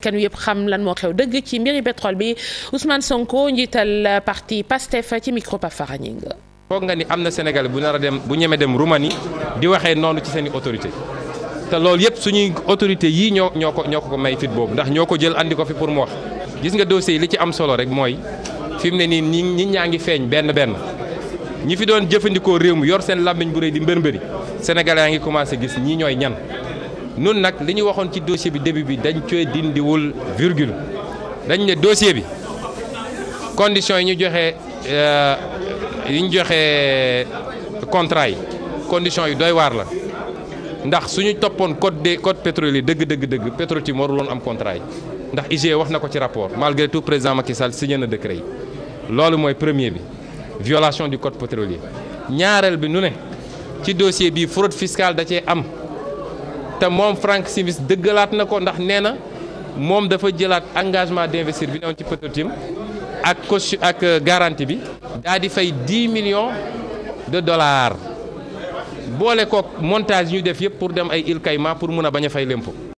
askan wi yëpp xam lan moo xew dëgg ci mbiri pétrole bi Ousmane Sonko njiital parti PASTEF ci micro Pape Fara Gningue. foog nga ni am na Sénégal bu nar a dem bu ñeme dem Roumanie di waxee noonu ci seen i autorité te loolu yëpp suñuy autorité yii ñoo ko may fit boobu ndax ñoo ko jël andi ko fi pour mu wax. gis nga dossier yi li ci am solo rek mooy fi mu ne nii nit ñaa ngi feeñ benn ñi fi doon jëfandikoo réew mi yor seen làmmiñ bu rëy di mbër-mbëri Sénégalais yaa ngi commencé gis ñii ñooy ñan. nun nag li ñu waxoon ci dossier bi début bi dañ cee dindiwul virgule dañ ne dossier bi conditions yi ñu joxe contrat yi conditions yi doy waar la ndax suñu toppoon code pétrolier dëgg Petro-Tim waruloon am contrat yi ndax IGE wax na ko ci rapport malgré tout président Macky Sall signé na décret yi loolu mooy premier bi violation du code pétrolier ñaareel bi nu ne ci dossier bi fraude fiscale da cee am te moom Franck Timis dëggalaat na ko ndax nee na moom dafa jëlaat engagement d'investir bi newoon ci Petro-Tim ak caution ak garantie bi daa di fay $10 millions boole kook montage yi ñu def yëpp pour dem ay Îles Caïmans pour mun a bañ a fay l'impôt